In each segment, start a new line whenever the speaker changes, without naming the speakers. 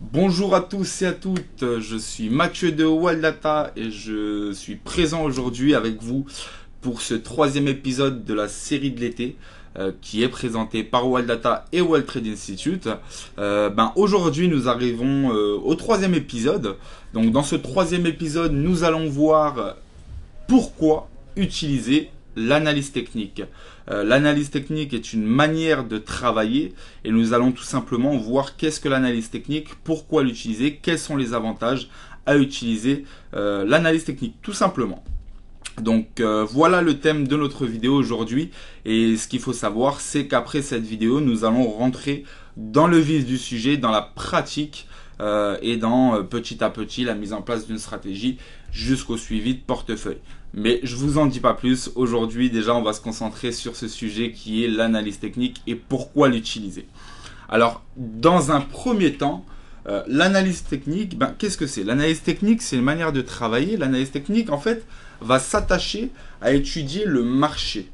Bonjour à tous et à toutes, je suis Mathieu de Wildata et je suis présent aujourd'hui avec vous pour ce troisième épisode de la série de l'été qui est présenté par Wildata et Wild Trade Institute. Aujourd'hui nous arrivons au troisième épisode. Donc dans ce troisième épisode nous allons voir pourquoi utiliser l'analyse technique. L'analyse technique est une manière de travailler et nous allons tout simplement voir qu'est-ce que l'analyse technique, pourquoi l'utiliser, quels sont les avantages à utiliser l'analyse technique, tout simplement. Donc voilà le thème de notre vidéo aujourd'hui et ce qu'il faut savoir c'est qu'après cette vidéo nous allons rentrer dans le vif du sujet, dans la pratique et dans petit à petit la mise en place d'une stratégie jusqu'au suivi de portefeuille. Mais je vous en dis pas plus, aujourd'hui déjà on va se concentrer sur ce sujet qui est l'analyse technique et pourquoi l'utiliser. Alors dans un premier temps, l'analyse technique, qu'est-ce que c'est? L'analyse technique c'est une manière de travailler. L'analyse technique en fait va s'attacher à étudier le marché.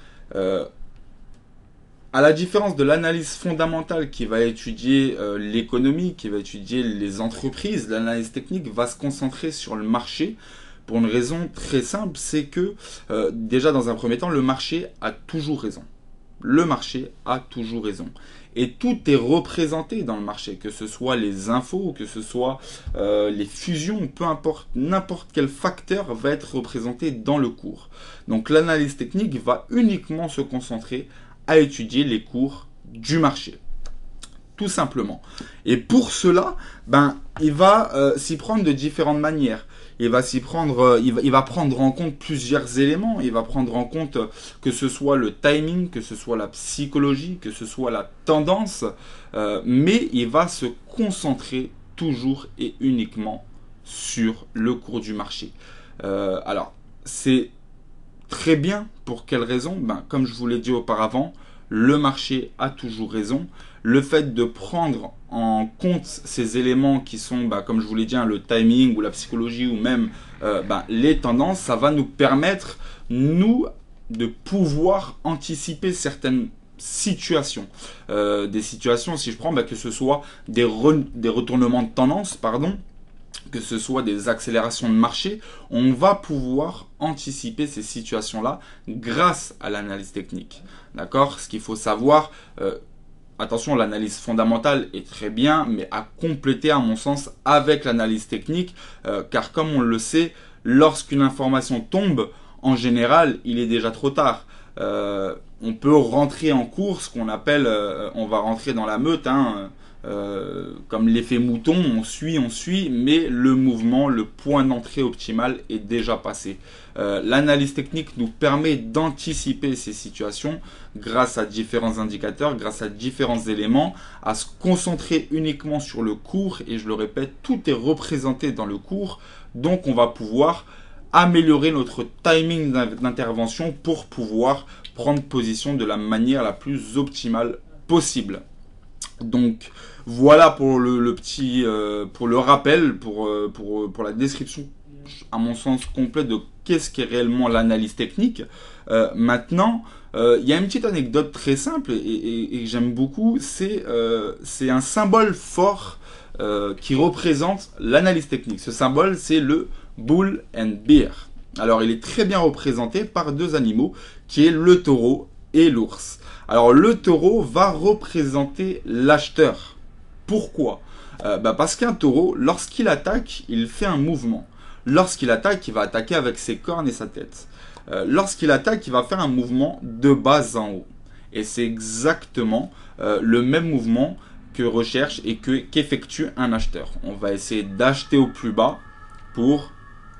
À la différence de l'analyse fondamentale qui va étudier l'économie, qui va étudier les entreprises, l'analyse technique va se concentrer sur le marché pour une raison très simple, c'est que déjà dans un premier temps, le marché a toujours raison. Le marché a toujours raison. Et tout est représenté dans le marché, que ce soit les infos, que ce soit les fusions, peu importe, n'importe quel facteur va être représenté dans le cours. Donc l'analyse technique va uniquement se concentrer à étudier les cours du marché. Tout simplement. Et pour cela, il va s'y prendre de différentes manières. Il va prendre en compte plusieurs éléments. Il va prendre en compte que ce soit le timing, que ce soit la psychologie, que ce soit la tendance, mais il va se concentrer toujours et uniquement sur le cours du marché. Alors, c'est très bien. Pour quelle raison? Comme je vous l'ai dit auparavant, le marché a toujours raison. Le fait de prendre en compte ces éléments qui sont, comme je vous l'ai dit, le timing ou la psychologie ou même les tendances, ça va nous permettre, nous, de pouvoir anticiper certaines situations. Des situations, si je prends, que ce soit des retournements de tendance, que ce soit des accélérations de marché, on va pouvoir anticiper ces situations-là grâce à l'analyse technique. D'accord? Ce qu'il faut savoir, attention, l'analyse fondamentale est très bien, mais à compléter à mon sens avec l'analyse technique, car comme on le sait, lorsqu'une information tombe, en général, il est déjà trop tard. On peut rentrer en course, qu'on appelle, on va rentrer dans la meute, comme l'effet mouton, on suit, mais le mouvement, le point d'entrée optimal est déjà passé. L'analyse technique nous permet d'anticiper ces situations grâce à différents indicateurs, grâce à différents éléments, à se concentrer uniquement sur le cours, et je le répète, tout est représenté dans le cours, donc on va pouvoir améliorer notre timing d'intervention pour pouvoir prendre position de la manière la plus optimale possible. Donc voilà pour le petit, pour le rappel, pour la description, à mon sens, complète de qu'est-ce qu'est réellement l'analyse technique. Maintenant, il y a une petite anecdote très simple et que j'aime beaucoup, c'est un symbole fort qui représente l'analyse technique. Ce symbole, c'est le Bull and Bear. Alors, il est très bien représenté par deux animaux, qui est le taureau et l'ours. Alors, le taureau va représenter l'acheteur. Pourquoi? Parce qu'un taureau, lorsqu'il attaque, il fait un mouvement. Lorsqu'il attaque, il va attaquer avec ses cornes et sa tête. Lorsqu'il attaque, il va faire un mouvement de bas en haut. Et c'est exactement le même mouvement que recherche et qu'effectue un acheteur. On va essayer d'acheter au plus bas pour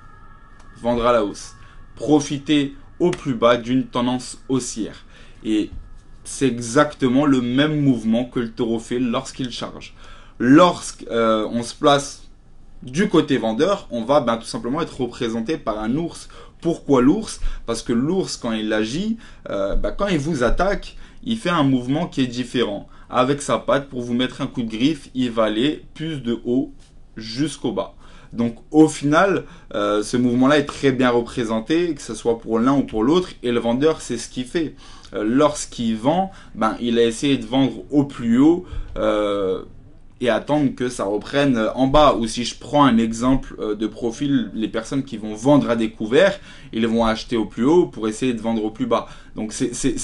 vendre à la hausse. Profiter au plus bas d'une tendance haussière. Et c'est exactement le même mouvement que le taureau fait lorsqu'il charge. Lorsqu'on se place du côté vendeur, on va tout simplement être représenté par un ours. Pourquoi l'ours? Parce que l'ours, quand il agit, quand il vous attaque, il fait un mouvement qui est différent. Avec sa patte, pour vous mettre un coup de griffe, il va aller plus de haut jusqu'au bas. Donc au final, ce mouvement-là est très bien représenté, que ce soit pour l'un ou pour l'autre, et le vendeur, c'est ce qu'il fait. Lorsqu'il vend, il a essayé de vendre au plus haut et attendre que ça reprenne en bas. Ou si je prends un exemple de profil, les personnes qui vont vendre à découvert, ils vont acheter au plus haut pour essayer de vendre au plus bas. Donc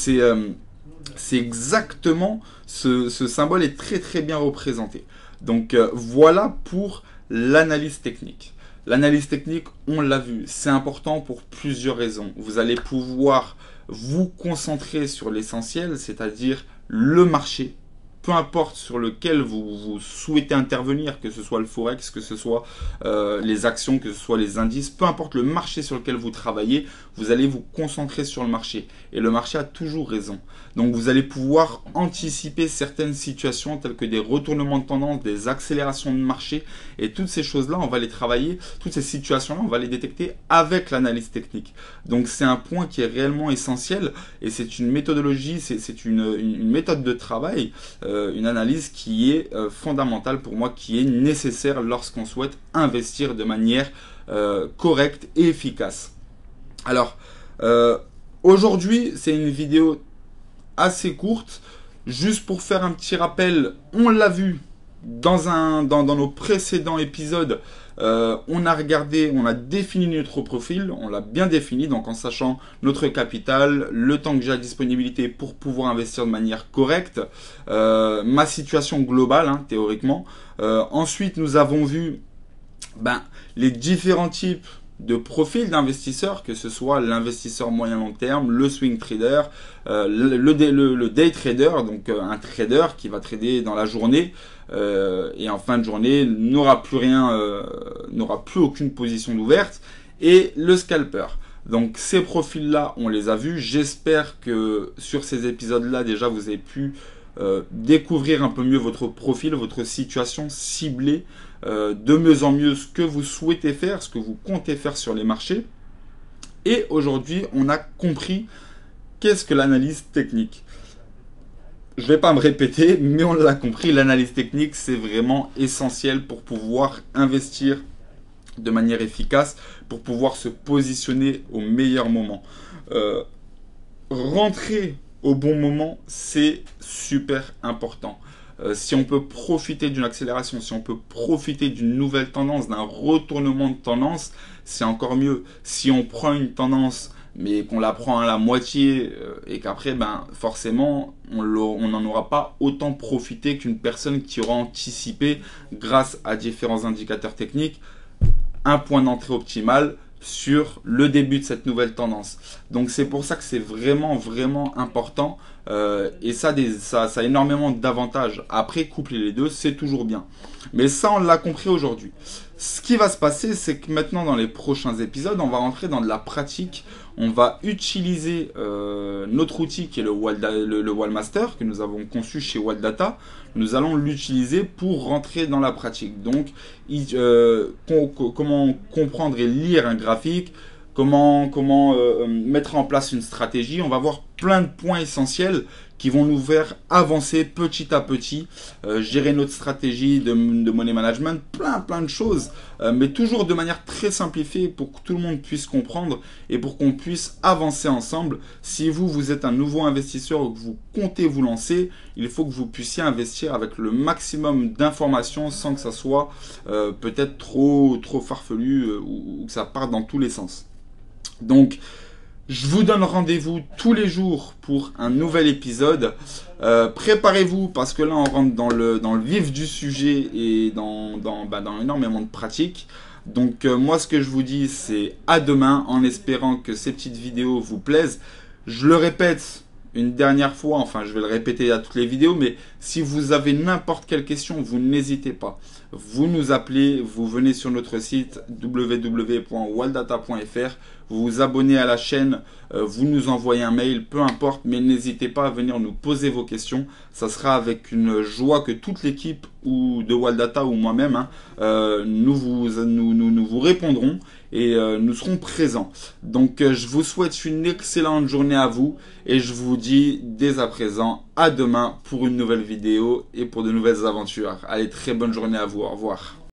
c'est exactement ce symbole est très très bien représenté. Donc voilà pour l'analyse technique. L'analyse technique, on l'a vu, c'est important pour plusieurs raisons. Vous allez pouvoir vous concentrer sur l'essentiel, c'est-à-dire le marché, peu importe sur lequel vous souhaitez intervenir, que ce soit le forex, que ce soit les actions, que ce soit les indices, peu importe le marché sur lequel vous travaillez, vous allez vous concentrer sur le marché. Et le marché a toujours raison. Donc vous allez pouvoir anticiper certaines situations telles que des retournements de tendance, des accélérations de marché. Et toutes ces choses-là, on va les travailler, toutes ces situations-là, on va les détecter avec l'analyse technique. Donc c'est un point qui est réellement essentiel et c'est une méthodologie, c'est une méthode de travail, une analyse qui est fondamentale pour moi, qui est nécessaire lorsqu'on souhaite investir de manière correcte et efficace. Alors, aujourd'hui, c'est une vidéo assez courte, juste pour faire un petit rappel. On l'a vu dans nos précédents épisodes, on a regardé, on a défini notre profil, on l'a bien défini, donc en sachant notre capital, le temps que j'ai à disponibilité pour pouvoir investir de manière correcte, ma situation globale, hein, théoriquement. Ensuite, nous avons vu les différents types de profils d'investisseurs, que ce soit l'investisseur moyen long terme, le swing trader, le day trader, donc un trader qui va trader dans la journée et en fin de journée n'aura plus rien, n'aura plus aucune position d'ouverte, et le scalper. Donc ces profils-là, on les a vus. J'espère que sur ces épisodes-là, déjà, vous avez pu découvrir un peu mieux votre profil, votre situation, cibler de mieux en mieux ce que vous souhaitez faire, ce que vous comptez faire sur les marchés. Et aujourd'hui, on a compris qu'est-ce que l'analyse technique. Je ne vais pas me répéter, mais on l'a compris, l'analyse technique, c'est vraiment essentiel pour pouvoir investir de manière efficace, pour pouvoir se positionner au meilleur moment. Rentrer au bon moment, c'est super important. Si on peut profiter d'une accélération, si on peut profiter d'une nouvelle tendance, d'un retournement de tendance, c'est encore mieux. Si on prend une tendance, mais qu'on la prend à la moitié, et qu'après, forcément, on n'en aura pas autant profité qu'une personne qui aura anticipé, grâce à différents indicateurs techniques, un point d'entrée optimal sur le début de cette nouvelle tendance. Donc c'est pour ça que c'est vraiment vraiment important, et ça a énormément d'avantages. Après, coupler les deux, c'est toujours bien, mais ça on l'a compris aujourd'hui. Ce qui va se passer, c'est que maintenant dans les prochains épisodes, on va rentrer dans de la pratique. On va utiliser notre outil qui est le Wallmaster que nous avons conçu chez Walldata. Nous allons l'utiliser pour rentrer dans la pratique. Donc, comment comprendre et lire un graphique, comment mettre en place une stratégie. On va voir plein de points essentiels qui vont nous faire avancer petit à petit, gérer notre stratégie de money management, plein de choses, mais toujours de manière très simplifiée pour que tout le monde puisse comprendre et pour qu'on puisse avancer ensemble. Si vous êtes un nouveau investisseur ou que vous comptez vous lancer, il faut que vous puissiez investir avec le maximum d'informations sans que ça soit peut-être trop farfelu ou que ça parte dans tous les sens. Donc, je vous donne rendez-vous tous les jours pour un nouvel épisode. Préparez-vous parce que là on rentre dans le vif du sujet et dans énormément de pratiques. Donc moi ce que je vous dis c'est à demain, en espérant que ces petites vidéos vous plaisent. Je le répète une dernière fois, enfin je vais le répéter à toutes les vidéos, mais si vous avez n'importe quelle question, vous n'hésitez pas. Vous nous appelez, vous venez sur notre site www.walldata.fr, vous vous abonnez à la chaîne, vous nous envoyez un mail, peu importe, mais n'hésitez pas à venir nous poser vos questions. Ça sera avec une joie que toute l'équipe ou de Walldata ou moi-même, nous vous répondrons et nous serons présents. Donc je vous souhaite une excellente journée à vous et je vous dis dès à présent à demain pour une nouvelle vidéo et pour de nouvelles aventures. Allez, très bonne journée à vous, au revoir.